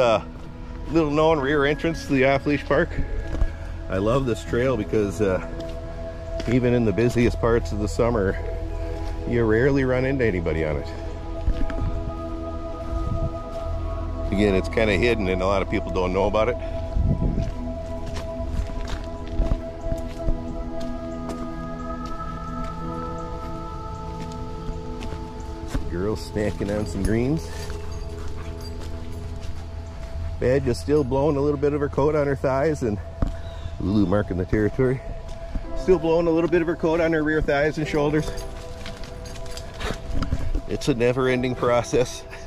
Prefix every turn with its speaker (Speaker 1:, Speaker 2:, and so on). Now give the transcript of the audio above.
Speaker 1: Little known rear entrance to the off-leash park. I love this trail because even in the busiest parts of the summer, you rarely run into anybody on it. Again, it's kind of hidden and a lot of people don't know about it. Girls snacking on some greens. Badge is still blowing a little bit of her coat on her thighs, and Lulu marking the territory. Still blowing a little bit of her coat on her rear thighs and shoulders. It's a never-ending process.